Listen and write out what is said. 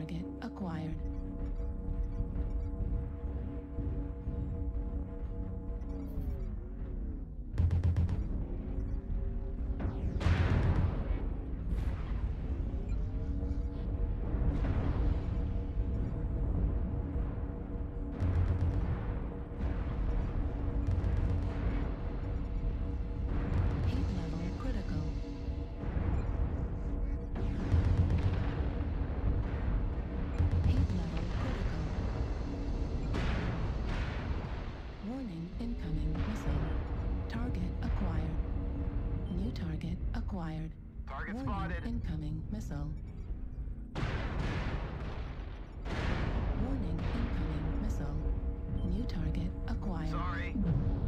target acquired. Incoming missile. Target acquired. New target acquired. Target Warning, spotted. incoming missile. Warning, incoming missile. New target acquired. Sorry.